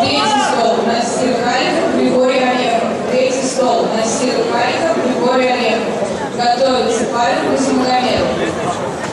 Третий стол. Насир Халиков, Григорий Орехов. Третий стол. Насир Халиков, Григорий Орехов. Готовится Павел Кузимагомедов.